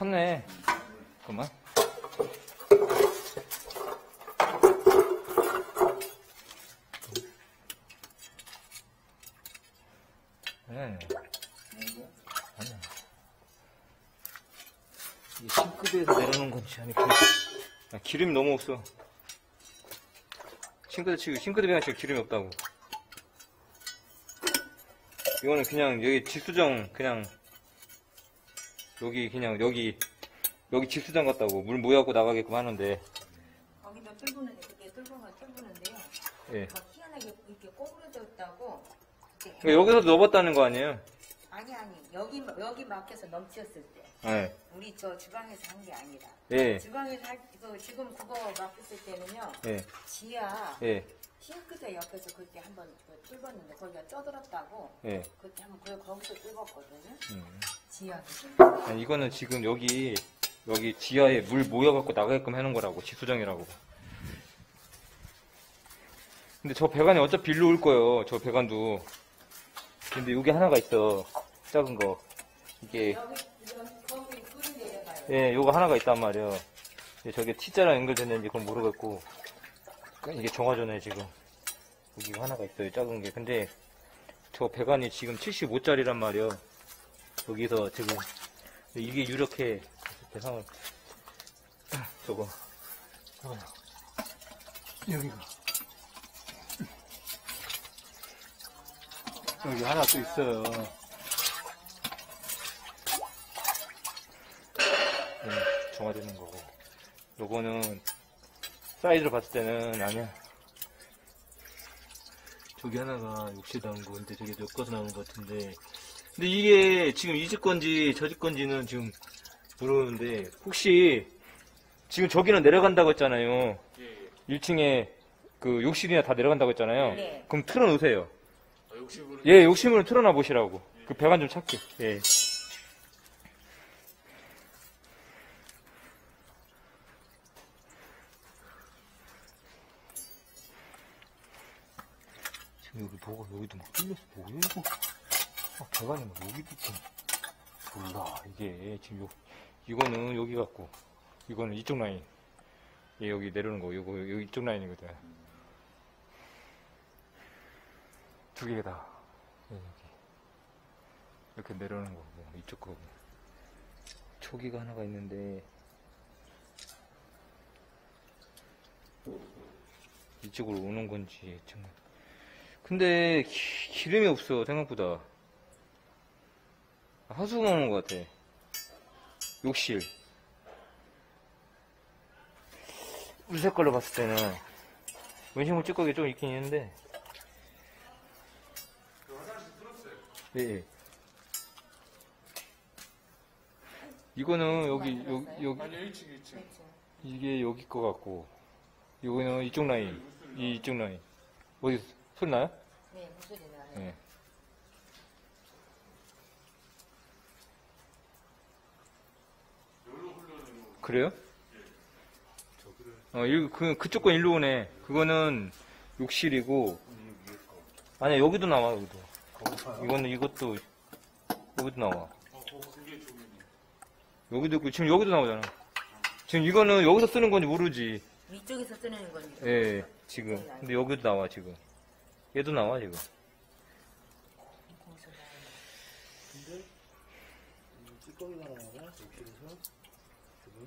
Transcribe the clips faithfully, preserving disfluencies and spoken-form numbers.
쳤네. 잠깐만. 네. 아니야. 이 싱크대에서 내려놓은 건지 아니 기름, 아, 기름이 너무 없어. 싱크대 치고 싱크대 병에 지금 기름이 없다고. 이거는 그냥 여기 직수정 그냥 여기 그냥 여기 여기 직수정 같다고 물 모여갖고 나가게끔 하는데. 거기다 뚫부는데 그게 뚫부면 뚫부는데요. 예. 막 희한하게 이렇게 꼬부러졌다고. 그러니까 여기서 넣어봤다는 거 아니에요? 아니 아니 여기 여기 막혀서 넘쳤을 때. 네. 우리 저 주방에서 한 게 아니라. 예. 주방에서 할, 그 지금 그거 막혔을 때는요. 예. 지하 예. 싱크대 옆에서 그때 한번 그 뚫었는데 거기가 쪄들었다고. 예. 그때 한번 그 거기서 뚫었거든요. 음. 지하. 아니, 이거는 지금 여기 여기 지하에 물 모여갖고 나가게끔 해놓은 거라고. 직수정이라고. 근데 저 배관이 어차피 일로 올 거예요. 저 배관도. 근데 여기 하나가 있어. 작은 거. 이게 여기 거기 뚫은 데 봐요. 예, 요거 하나가 있단 말이에요. 저게 T자랑 연결됐는지 그건 모르겠고 이게 정화조네 지금. 여기 하나가 있어요. 작은 게. 근데 저 배관이 지금 칠십오 짜리란 말이에요. 여기서 지금 이게 이렇게 대상을 저거 어. 여기가 여기 하나 또 있어요. 네, 정화되는 거고. 요거는 사이즈로 봤을 때는 아니야. 저기 하나가 욕실 나온 거, 근데 저게 몇 가서 나온 것 같은데. 근데 이게 지금 이 집 건지 저 집 건지는 지금 모르는데, 혹시 지금 저기는 내려간다고 했잖아요. 일 층에 그 욕실이나 다 내려간다고 했잖아요. 네. 그럼 틀어놓으세요. 아, 욕심으로. 예, 욕실문을 틀어놔 보시라고. 그 배관 좀 찾게. 예. 지금 여기 뭐가, 여기도 막 뚫렸어. 뭐야, 이거? 아, 배관이 막 여기도 있고. 몰라, 이게. 지금 요, 이거는 여기 같고, 이거는 이쪽 라인. 예, 여기 내려오는 거, 요거, 여기 이쪽 라인이거든. 두 개다. 예, 여기. 이렇게 내려오는 거고, 이쪽 거고. 초기가 하나가 있는데, 이쪽으로 오는 건지, 정말. 근데, 기, 기름이 없어, 생각보다. 하수구 나오는 것 같아. 욕실. 물 색깔로 봤을 때는, 원심물 찌꺼기 좀 있긴 있는데, 예, 예. 이거는 여기, 여기, 여기, 아니, 일 층, 일 층. 이게 여기 거 같고, 이거는 이쪽 라인, 이, 이쪽 라인. 어디, 소리 나요? 네, 무슨 소리 나요? 예. 그래요? 어, 이, 그, 그쪽 건 일로 오네. 그거는 욕실이고, 아니야, 여기도 나와, 여기도. 이거는 이것도, 여기도 나와. 여기도 있고, 지금 여기도 나오잖아. 지금 이거는 여기서 쓰는 건지 모르지. 위쪽에서 쓰는 건지. 예, 지금. 근데 여기도 나와, 지금. 얘도 나와, 지금. 근데 이 찌꺼기가 나와가 욕실에서 지금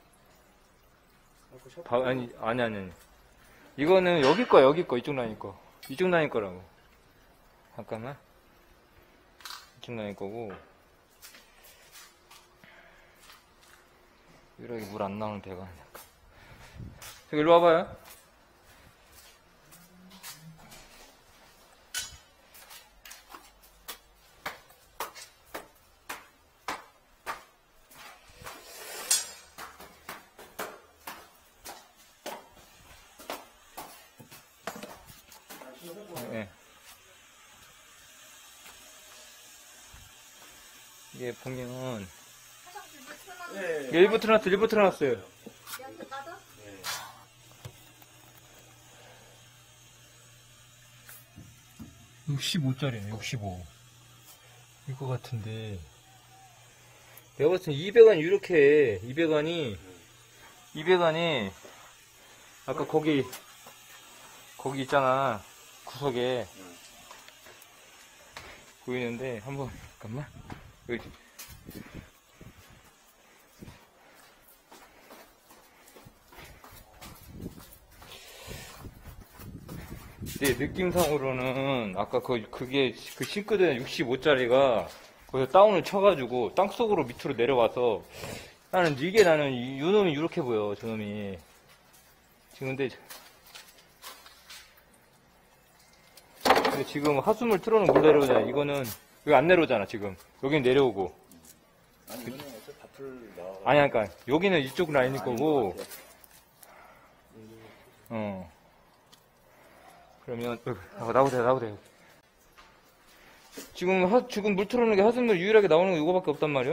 아까 샤프 바, 아니, 아니, 아니, 아니. 이거는 여기 거야, 여기 거, 이쪽 라인 거. 이쪽 라인 거라고. 잠깐만. 이쪽 라인 거고. 이렇게 물 안 나오는 배가 약간. 저기 일로 와봐요. 예. 이게 보면 네. 일부 틀어놨어, 일부 틀어놨어요. 네. 육십오 짜리네, 육십오. 이거 같은데. 내가 봤을 때 이백 원이 이렇게 해. 이백 원이 이백 원이 아까 거기 거기 있잖아 구석에 보이는데 한번 잠깐만 여기 내 느낌상으로는 아까 그 그게 그 싱크대 육십오 짜리가 거기서 다운을 쳐가지고 땅속으로 밑으로 내려와서 나는 이게 나는 이, 요 놈이 이렇게 보여 저 놈이 지금 근데 근데 지금 하수물 틀어놓은 물 내려오잖아. 이거는 여기 안 내려오잖아 지금. 여기는 내려오고. 아니 이거는 어차피 밭을 나와. 아니 그러니까 여기는 이쪽 라인일 거고. 어. 그러면 어, 나오세요 나오세요. 지금 하, 지금 물 틀어놓은 게 하수물 유일하게 나오는 거 이거밖에 없단 말이야.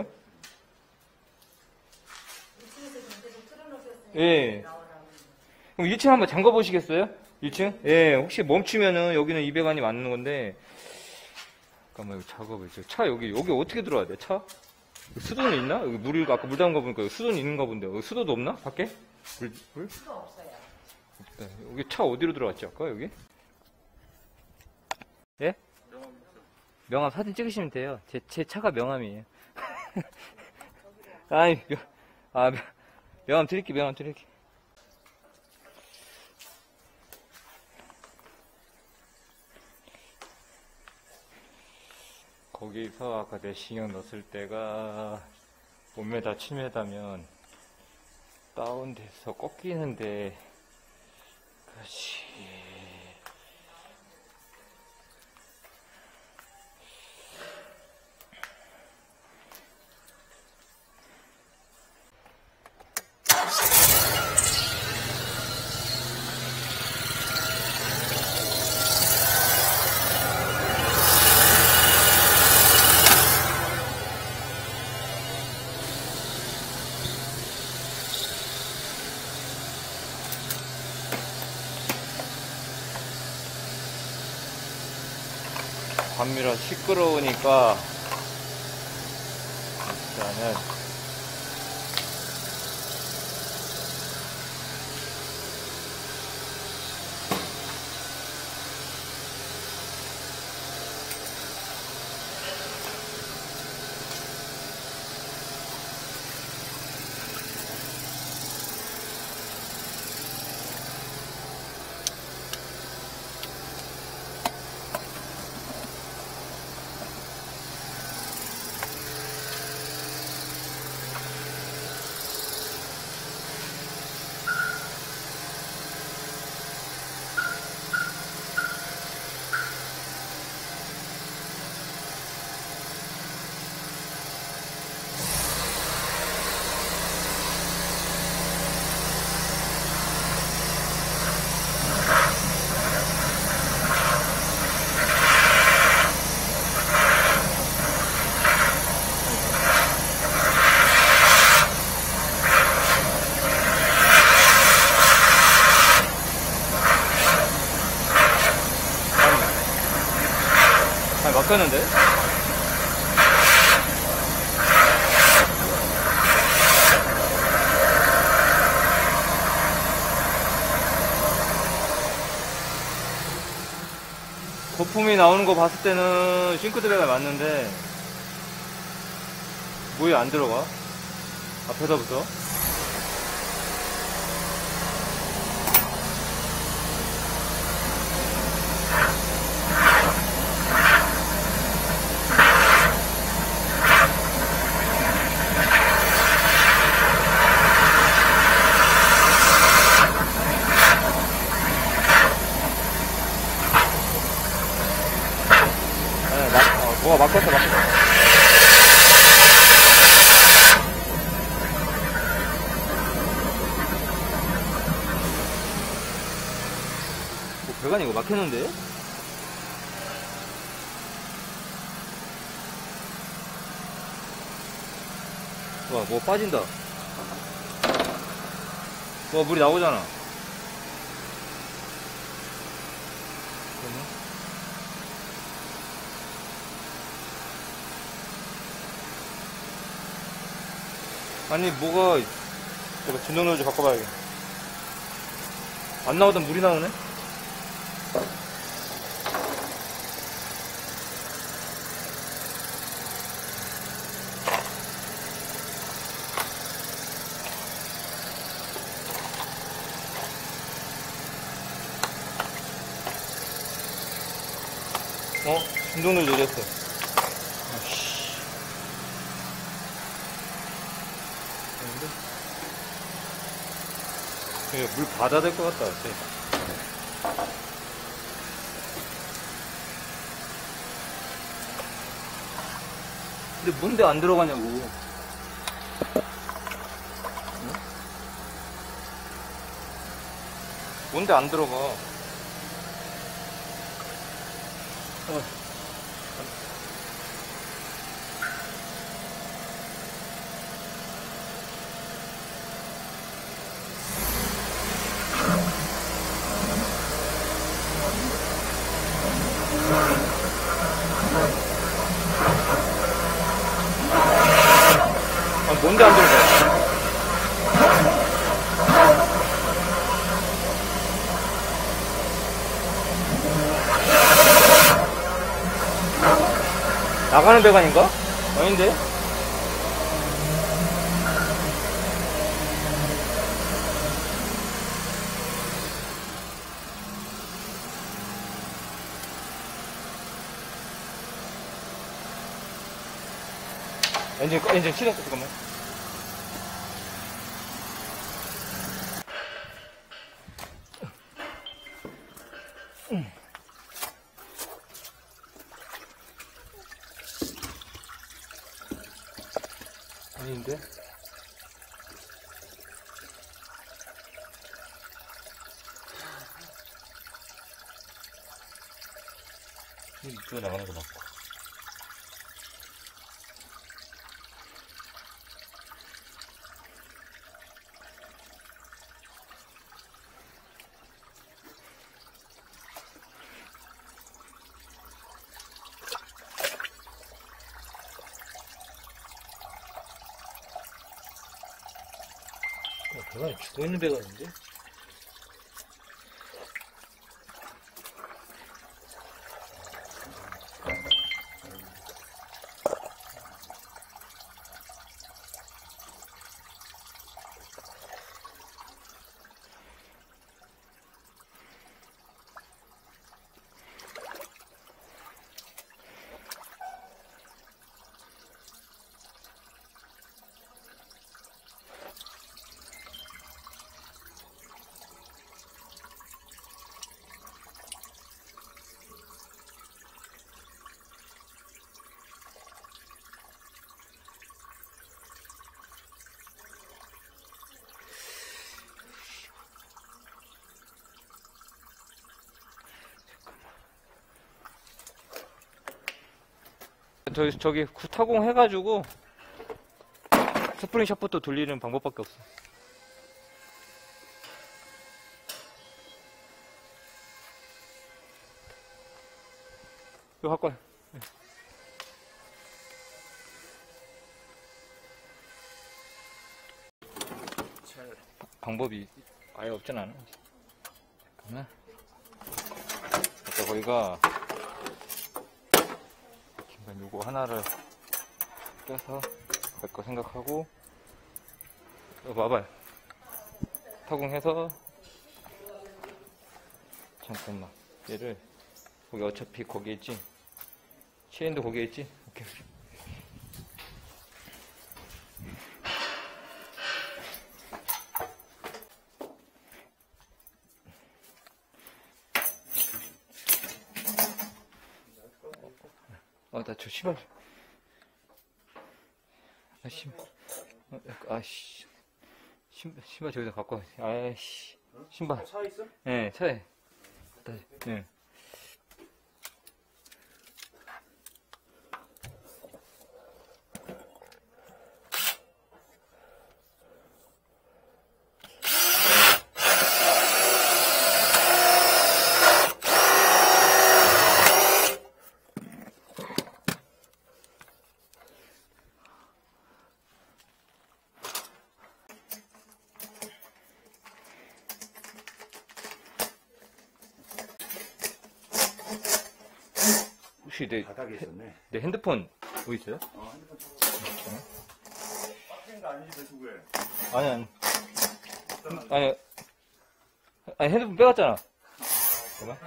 예. 그럼 일 층 한번 잠가 보시겠어요? 일 층? 예, 혹시 멈추면은 여기는 이백 원이 맞는 건데. 잠깐만, 이거 작업을. 차 여기, 여기 어떻게 들어와야 돼? 차? 수도는 있나? 여기 물이, 아까 물 담은 거 보니까 여기 수도는 있는가 본데. 여기 수도도 없나? 밖에? 물, 물? 수도 없어요. 없다. 여기 차 어디로 들어왔지, 아까 여기? 예? 명함 사진 찍으시면 돼요. 제, 제 차가 명함이에요. 아니, 명, 아, 명, 명함 드릴게, 명함 드릴게. 거기서 아까 내시경 넣었을 때가 오 미터, 칠 미터면 다운돼서 꺾이는데, 그렇지. 밤이라 시끄러우니까 일단은 아니 막혔는데? 거품이 나오는 거 봤을 때는 싱크대가 맞는데 뭐에 안 들어가? 앞에서부터? 네, 막, 어, 뭐가 막혔어 막혔어. 배관이 이거 막혔는데? 와, 뭐 빠진다. 와, 물이 나오잖아. 잠깐만. 아니 뭐가 내가 진동노즈 바꿔봐야겠네. 안 나오던 물이 나오네. 어? 진동노즈 내렸어. 아씨. 물 받아야 될 것 같다. 그치? 근데 뭔데 안 들어가냐고. 응? 뭔데 안 들어가. 어. 아, 뭔데 안 들어가? 나가는 배관인가? 아닌데? 엔진, 꺼- 엔진 시동, 잠깐만. 아닌데? 이쪽에 나가는 거 맞고. 어, 배관이 죽어있는 배관인데? 저, 저기 구타공 해가지고 스프링 샤프트 돌리는 방법밖에 없어. 이거 갖고 와. 방법이 아예 없진 않아. 잠깐만. 아까 거기가 요거 하나를 껴서 갈 거 생각하고, 이거 봐봐요. 타공해서, 잠깐만. 얘를, 거기 어차피 거기에 있지? 체인도 거기에 있지? 오케이. 아, 나 저 신발. 아, 신발. 어, 아씨. 신발, 신발 저기다 갖고 와. 아이씨. 신발. 차에 있어? 네, 차에. 네. 혹시 내, 바닥에 있었네. 내 핸드폰 어디 있어요? 어, 핸드폰 쳐봐. 빡센 거 아니지, 배수구에. 아니, 아니. 아니, 아니, 핸드폰 빼갔잖아. 잠깐만.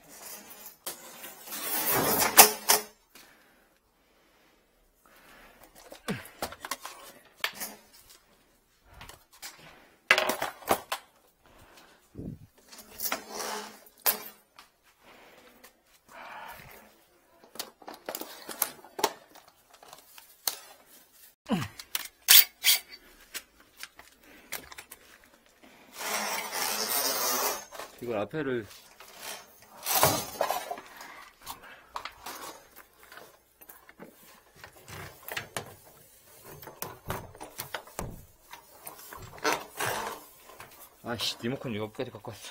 이걸 앞에를 아씨 리모컨 여기까지 갖고 왔어.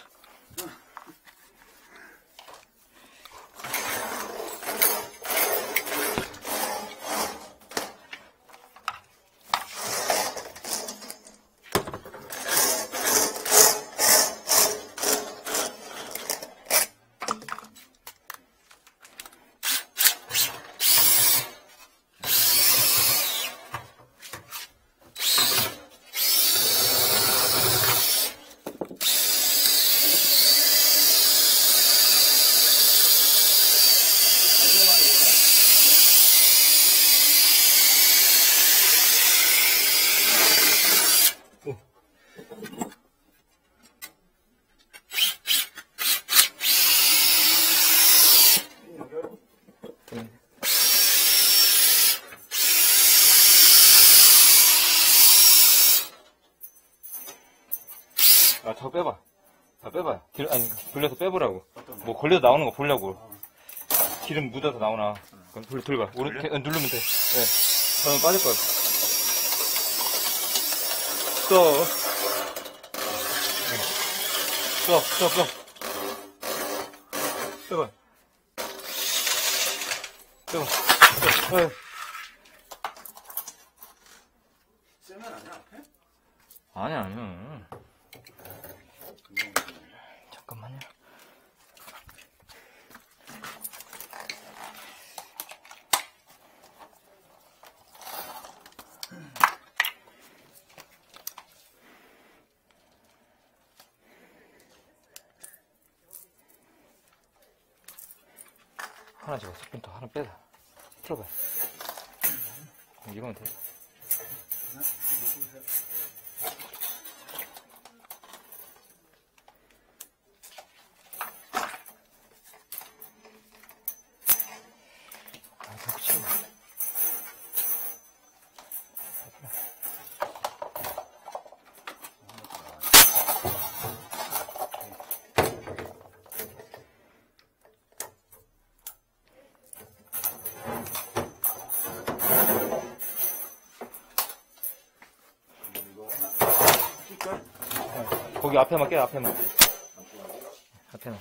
아, 더 빼봐. 아, 빼봐. 길, 아니, 돌려서 빼보라고. 뭐, 걸려서 나오는 거 보려고. 기름 묻어서 나오나. 그럼 돌, 돌봐. 오른, 어, 누르면 돼. 예. 그러면 빠질 거야. 써. 써, 써, 써. 빼봐. 빼봐. 써. 예. 쎄면 아니야, 앞에? 아니야, 아니야. 잠깐만요. 하나 집어, 스프린터 하나 빼자. 풀어봐. 이거면 돼. 거기 앞에만 깨, 앞에만. 앞에만.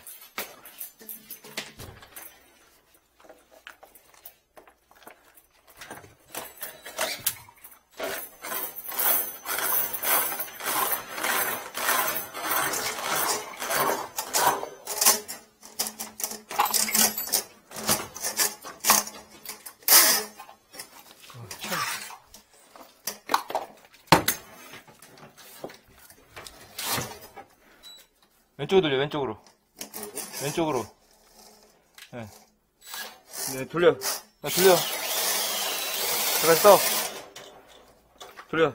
왼쪽으로 돌려, 왼쪽으로. 왼쪽으로. 네. 네, 돌려. 아, 돌려. 다시 떠. 돌려.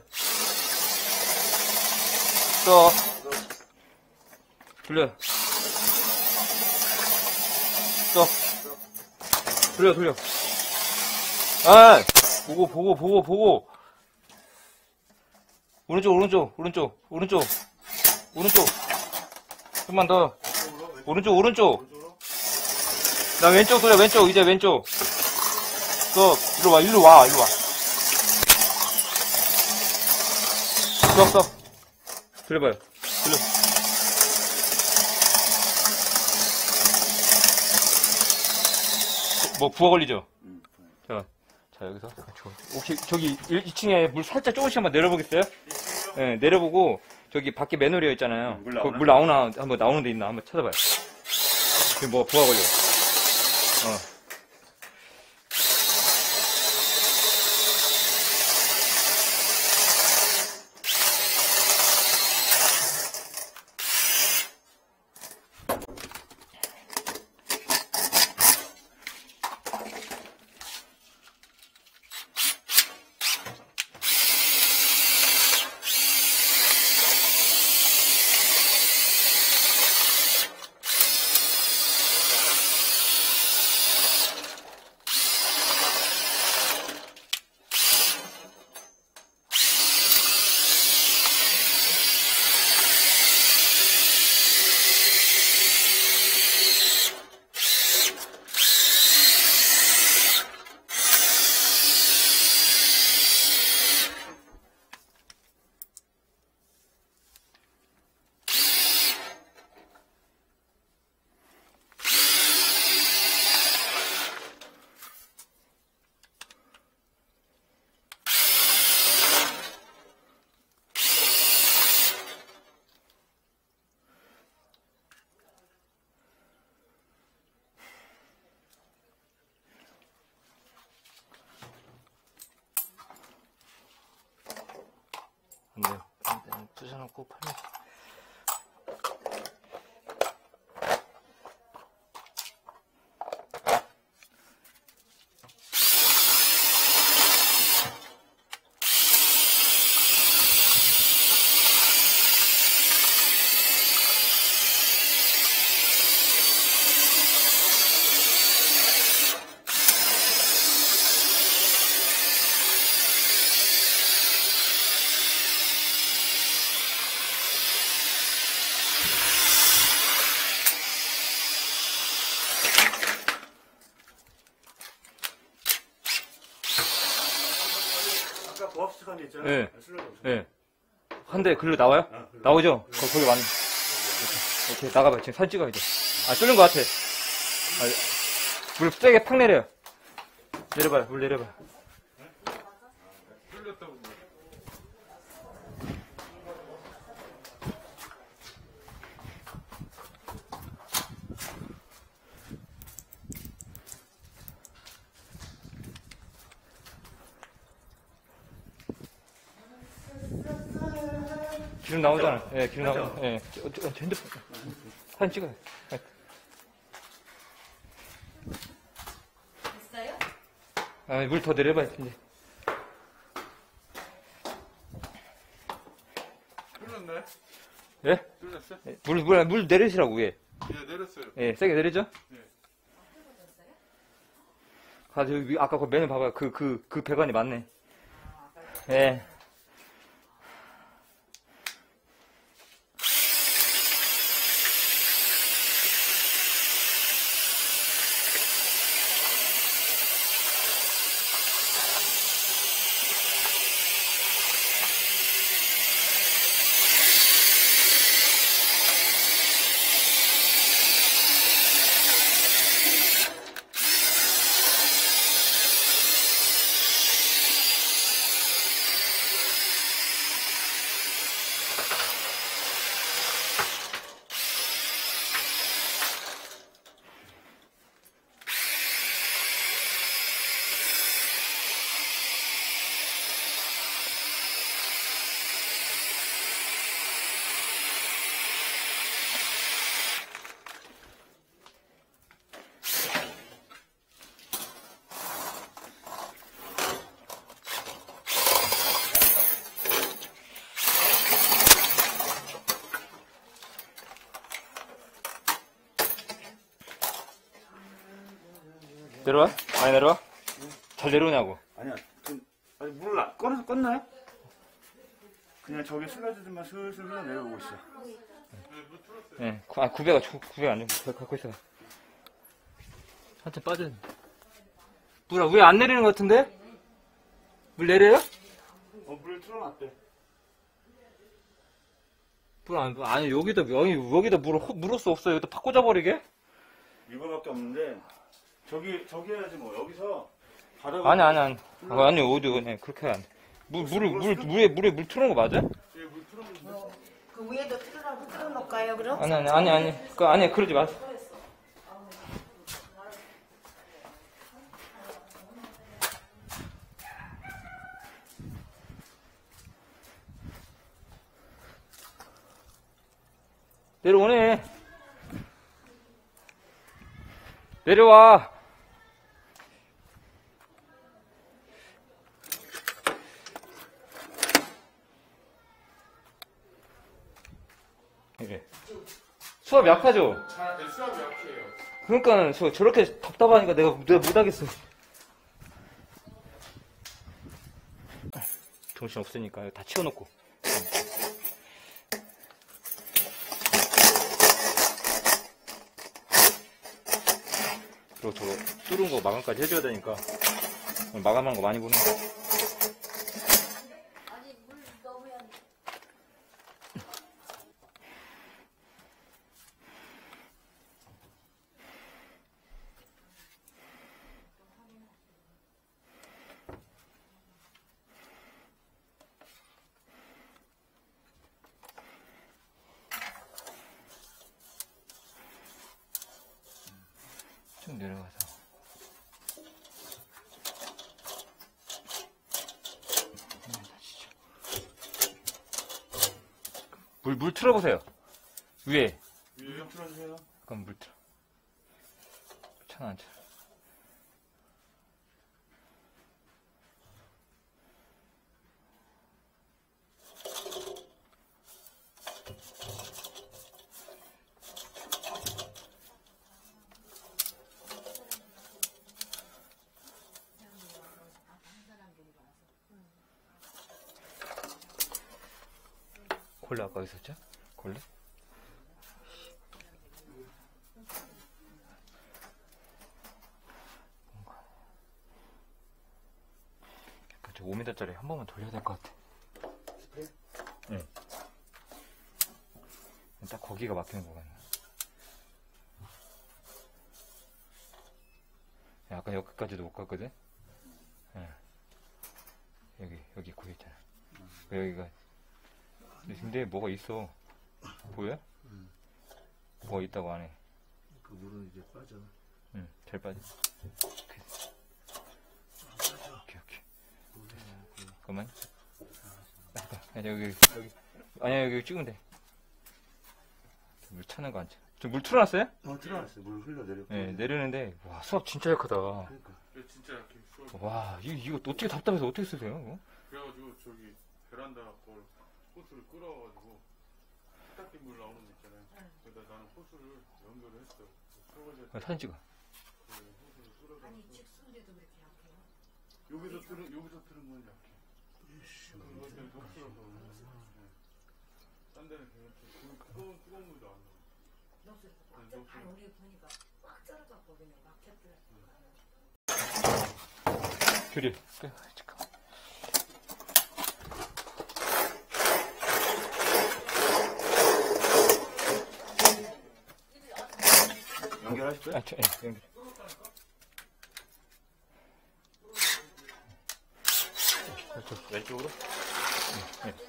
떠. 돌려. 떠. 돌려, 돌려. 아! 보고, 보고, 보고, 보고. 오른쪽, 오른쪽, 오른쪽, 오른쪽, 오른쪽. 좀만 더. 오른쪽, 오른쪽. 나 왼쪽 돌려, 왼쪽. 이제 왼쪽. 또, 일로 와, 일로 와, 일로 와. 써, 써. 돌려봐요. 돌려. 뭐, 부어 걸리죠? 자, 자, 여기서. 혹시, 저기, 이 층에 물 살짝 조금씩 한번 내려보겠어요? 예, 네, 내려보고, 저기 밖에 매너리어 있잖아요. 물 나오나? 물 나오나, 한번 나오는 데 있나 한번 찾아봐요. 지금 뭐 부하 걸려. 근데 부셔놓고 팔면 아까 고압수칸 있잖아. 예. 슬러지 예. 한 대 글로 나와요? 아, 글로. 나오죠? 거, 거기 많이. 이렇게 나가봐. 지금 사진 찍어야 돼. 아, 뚫린 것 같아. 아, 물 세게 팍 내려요. 내려봐요. 물 내려봐요. 기름 나오잖아. 예, 기름 나오잖아. 예. 저, 저, 저 핸드폰. 사진 찍어요. 예. 됐어요? 아, 물 더 내려봐야 이제. 뚫렸네. 예? 뚫렸어? 예, 물, 물, 물 내리시라고, 위에. 예, 내렸어요. 예, 세게 내리죠? 예. 아, 저기, 아까 그 메뉴 봐봐요. 그, 그, 그 배관이 맞네. 예. 내려와? 많이 내려와? 잘 내려오냐고. 아니야. 좀, 아니, 물을 안- 꺼내서 껐나요? 그냥 저기 슬라이드만 슬슬 흘러 내려오고 있어. 예, 구- 아, 구배가, 구- 구배가 안 돼. 갖고 있어. 한참 빠져. 물아, 위에 안 내리는 것 같은데? 물 내려요? 어, 물을 틀어놨대. 물 안, 아니, 여기다, 여기, 여기다 물, 물을 수 없어요. 여기다 팍 꽂아버리게? 이거밖에 없는데, 저기, 저기 해야지 뭐. 여기서 바닥을. 아니, 아니, 아니. 아, 아니, 어디, 그냥 그렇게 안 돼. 물, 물을, 물, 물에, 물에 물 틀어놓은 거 맞아? 예, 물 틀어놓는데. 그 위에도 틀으라고 틀어놓을까요, 그럼? 아니, 아니, 아니, 아니. 그, 아니, 그러지 마. 내려오네. 내려와. 이래. 수압 약하죠? 잘, 네, 수압이 약해요. 그러니까 저 저렇게 답답하니까 내가 내가 못하겠어. 정신 없으니까 다 치워놓고. 그리고 저거 뚫은 거 마감까지 해줘야 되니까 오늘 마감한 거 많이 보는 거. 아니 물 넣으면 쭉 내려가서. 물, 물 틀어보세요. 위에. 물 좀 틀어주세요. 잠깐 물 틀어. 천 안 틀어. 골래 아까 있었죠? 골래? 약간 저 오 미터짜리 한 번만 돌려야 될 것 같아. 응. 딱 거기가 막히는 거 같네. 약간 여기까지도 못 갔거든? 응. 여기, 여기 구에 있잖아. 여기가. 근데 뭐가 있어. 보여? 응. 뭐가 있다고 안 해. 그 물은 이제 빠져. 응, 잘 빠져. 오케이, 오케이. 잠깐만. 아니, 여기, 여기. 아니야, 여기 찍으면 돼. 물 차는 거 안 차. 저 물 틀어놨어요? 어, 들어왔어. 물 흘러내려. 네, 내리는데, 와, 수압 진짜 약하다. 그러니까. 네, 진짜 약해. 수압. 와, 이거, 이거 어떻게 답답해서 어떻게 쓰세요? 이거? 그래가지고 저기 베란다 걸 호스를 끌어가지고 세탁기 물 나오는 데 있잖아요. 그러다 나는 호스를 연결을 했어. 설거지 아, 사진 찍어. 호스를 끌어서 아니 직수인데도 그렇게 약해요? 여기서 틀은 여기서 틀은 건 약해. 이것 때문에 더 풀어서. 딴 데는 그냥 좀 뜨거운 뜨거운 물도 안 나와. 녹슬 네, 꽉 녹슬. 잘 우리 보니까 꽉 쩔어갖고 그냥 막혔더라. 규리. 끝. 잠깐. 연결하실 거예요? 아, 저, 예, 연결. 왼쪽, 왼쪽으로? 예, 예.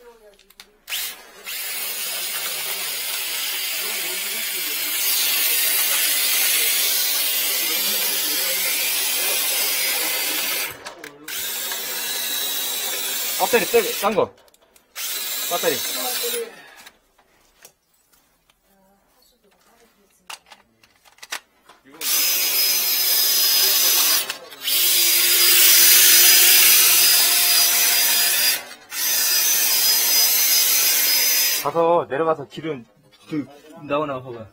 배터리, 떼, 딴 거. 배터리. 이건 가서 내려가서 기름 그 나오나 봐봐.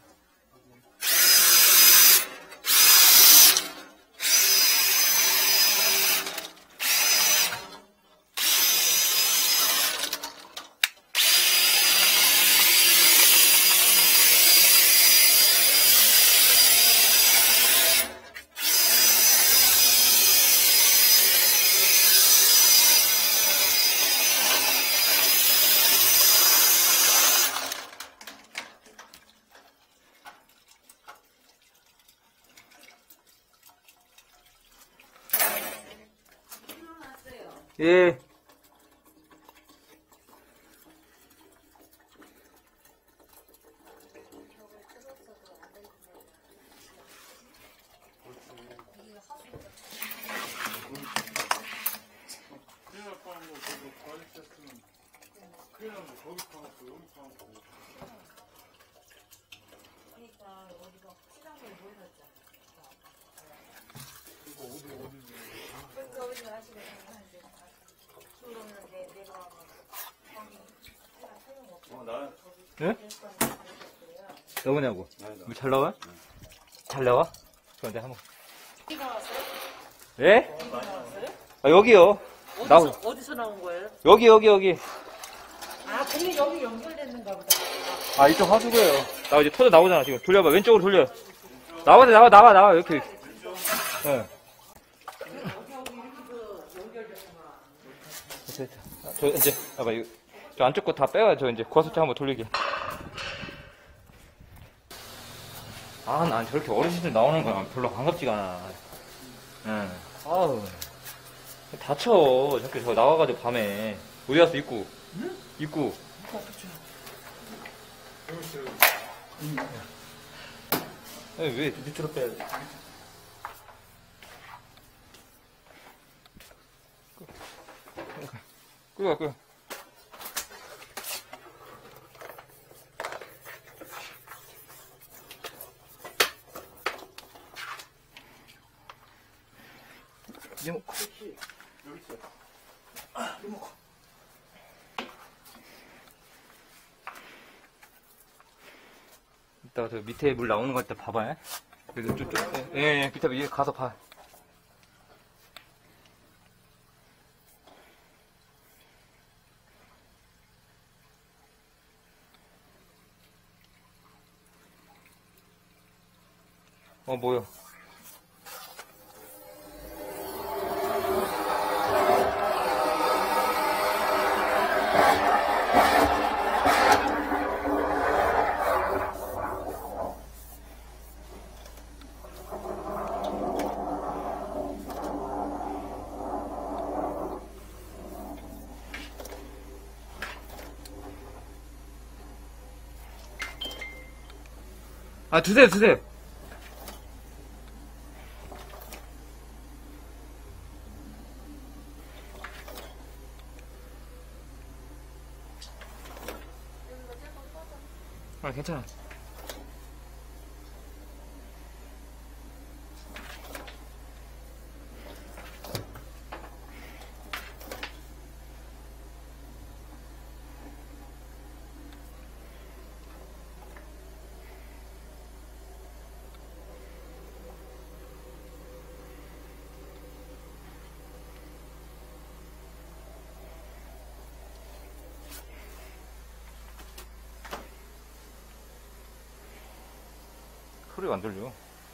예. 큰일 날 뻔한 거 그거 과일 테스트는 큰일 난거 거기 파놓고 여기 파놓고 그러니까 우리가 하시고 줄 없는데 내려와서 어, 나 예? 나오냐고? 뭐 잘 나와? 잘 나와? 그런데 한번. 어디 나왔어요? 예? 어디 나왔어요? 아, 여기요. 어디서, 나오. 어디서 나온 거예요? 여기, 여기, 여기. 아, 근데 여기 연결됐는가 보다. 아, 이쪽 화수고요. 나 이제 터져 나오잖아, 지금. 돌려봐. 왼쪽으로 돌려. 나와, 나와, 나와, 나와. 이렇게. 예. 됐어, 됐어. 아, 저, 이제, 봐봐, 이거. 저 안쪽 거 다 빼야 저 이제 고압수차 한번 돌리게. 아, 난 저렇게 어르신들 나오는 거 별로 반갑지가 않아. 응. 아우. 다쳐. 저렇게 저 나와가지고 밤에. 어디 가서 입고. 응? 입고. 아니, 왜 밑으로 빼야 돼? 끌어가, 끌어. 리모컨. 여기 있어. 아, 리모컨. 이따가 저 밑에 물 나오는 거 같다 봐봐요. 그래도 좀, 좀, 예, 예, 밑에 위에 가서 봐. 어, 뭐야. 아, 드세요, 드세요. 아, 괜찮아. 소리가 안 들려.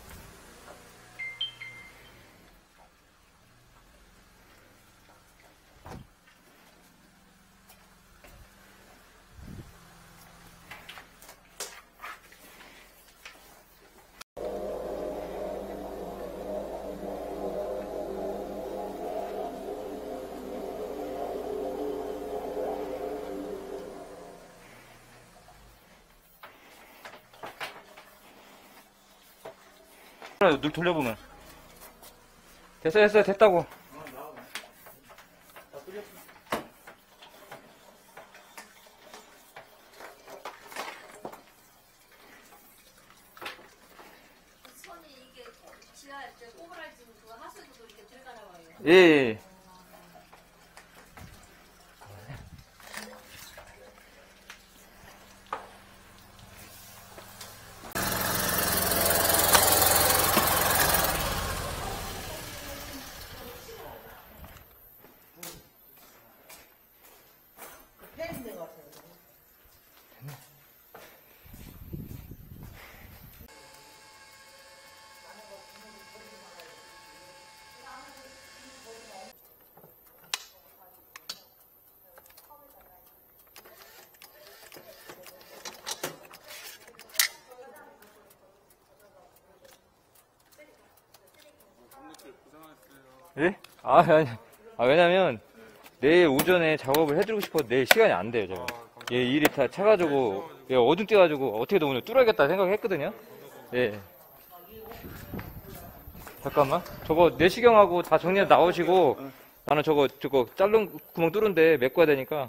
늘 돌려보면. 됐어, 됐어, 됐다고. 손이 이게 지나갈 때 꼬부라지고 그 하수구도 이렇게 들어가 나와요. 예, 예. 예? 아, 아니. 아, 왜냐면, 내일 오전에 작업을 해드리고 싶어도 내일 시간이 안 돼요, 제가. 예, 일이 다 차가지고, 예, 어둠 띄가지고, 어떻게든 오늘 뚫어야겠다 생각했거든요? 예. 잠깐만. 저거 내시경하고 다 정리해 나오시고, 나는 저거, 저거, 자른 구멍 뚫은데 메꿔야 되니까.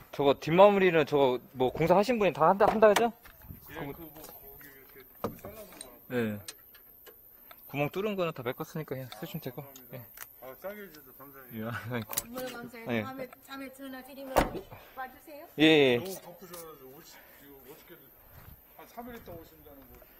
저거 뒷마무리는 저거 뭐 공사 하신 분이 다 한다 한다 하죠? 예, 그뭐 거기 이렇게 잘라놓은 거. 예. 구멍 뚫은 거는 다 메꿨으니까 그냥 쓰시면 되고. 예. 아, 싸게 해줘서 감사해요. 예. 정말 감사해요. 네. 다음에, 다음에 전화 드리면 와주세요. 예. 예. 너무 바쁘셔가지고 오시, 이거 어떻게든 한 삼 일 있다 오신다는 거.